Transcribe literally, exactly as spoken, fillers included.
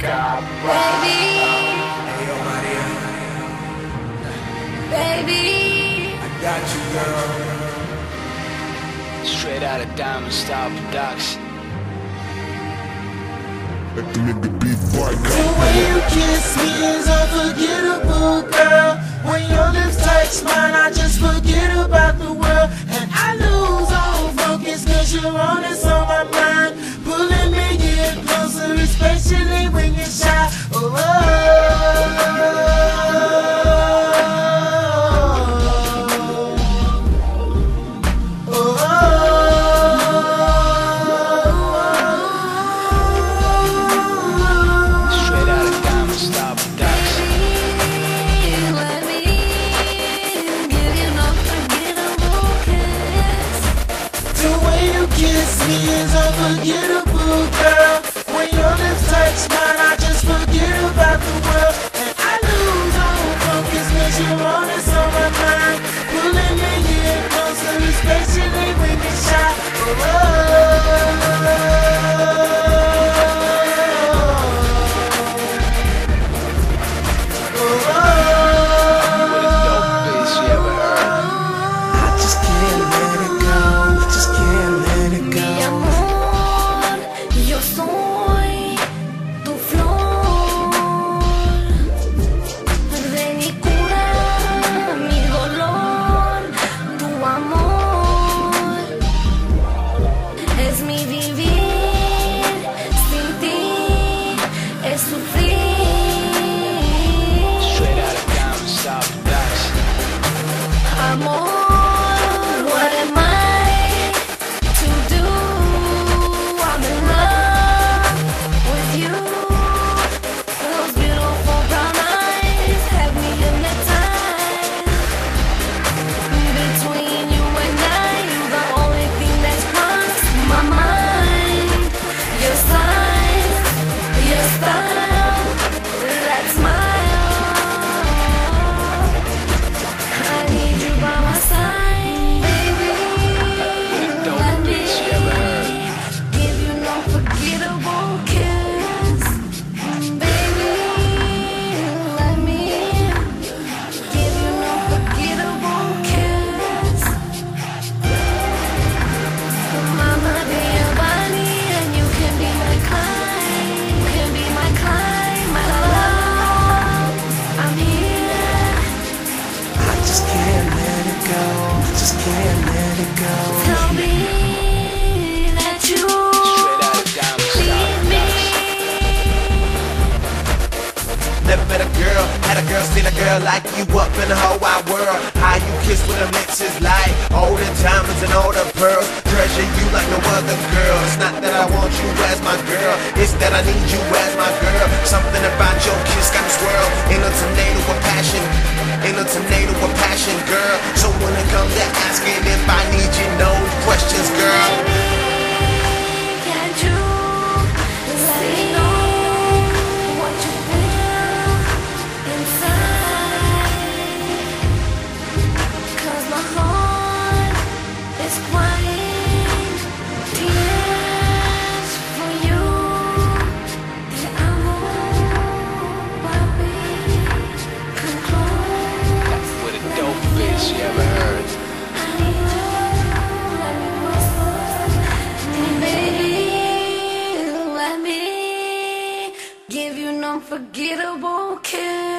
Hey, yo, Maria. Baby, I got you, girl. Straight out of Diamond Style Production. Let the nigga be white. The way you kiss me is unforgettable, girl. When your lips touch mine, I just forget about the world. And I lose all focus cause you're always on my mind. Pulling me in closer, especially when you're shy. Oh, oh, oh, Straight out of Diamond Style Production. let me give you no forgettable kiss. the way you kiss me is unforgettable, girl. When your lips touch mine, I just forget about the world. And I lose all focus cause you're always on my mind. Pulling me in closer, especially when you're shy. Oh, oh, oh, What a dope bitch you ever heard. I just can't let it go. I just can't let it Mi go. amor, yo soy tu flor. Ven y cura mi dolor. Tu amor es mi vivir. Sin ti es sufrir. Straight out of Diamond Style Production. Amor, what am I to do? I'm in love with you. Those beautiful brown eyes have me hypnotized. Between you and I, you're the only thing that's crossed my mind. Your size, your style, that smile. I need you by my side, baby. What a dope Let me bitch you ever heard. give you no forgettable kiss, baby. Let me give you no forgettable kiss. Mama, be your body, and you can be my Clyde. You can be my Clyde, my love. I'm here. I just can't let it go. I just can't let it go. Tell me that you Straight out of Diamond Style need me. Production. Never met a girl, had a girl, seen a girl like you up in the whole wide world. How you kiss with them lips is like all the diamonds and all the pearls. Treasure you like no other girl. It's not that I want you as my girl, it's that I need you as my girl. Something about your kiss got me swirl in a tornado of passion, in a tornado of passion, girl. So when it comes to asking if I need you, no questions, girl. Can't you let me know what you feel inside? 'Cause my heart is crying tears for you. And I hope I'll be come close. What a dope bitch you ever heard. I need you, let me whisper. Baby, let me give you an unforgettable kiss.